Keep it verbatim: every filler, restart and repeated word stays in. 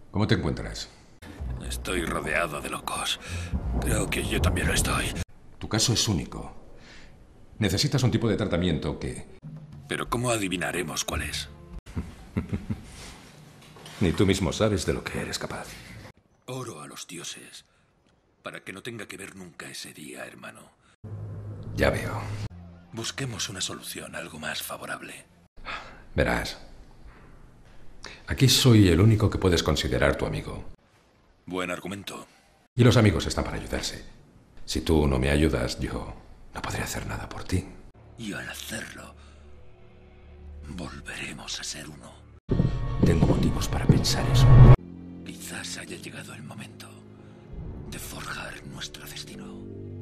¿Cómo te encuentras? Estoy rodeado de locos. Creo que yo también lo estoy. Tu caso es único. Necesitas un tipo de tratamiento que... Pero ¿cómo adivinaremos cuál es? Ni tú mismo sabes de lo que eres capaz. Oro a los dioses para que no tenga que ver nunca ese día, hermano. Ya veo. Busquemos una solución algo más favorable. Verás. Aquí soy el único que puedes considerar tu amigo. Buen argumento. Y los amigos están para ayudarse. Si tú no me ayudas, yo no podré hacer nada por ti. Y al hacerlo, volveremos a ser uno. Tengo motivos para pensar eso. Quizás haya llegado el momento de forjar nuestro destino.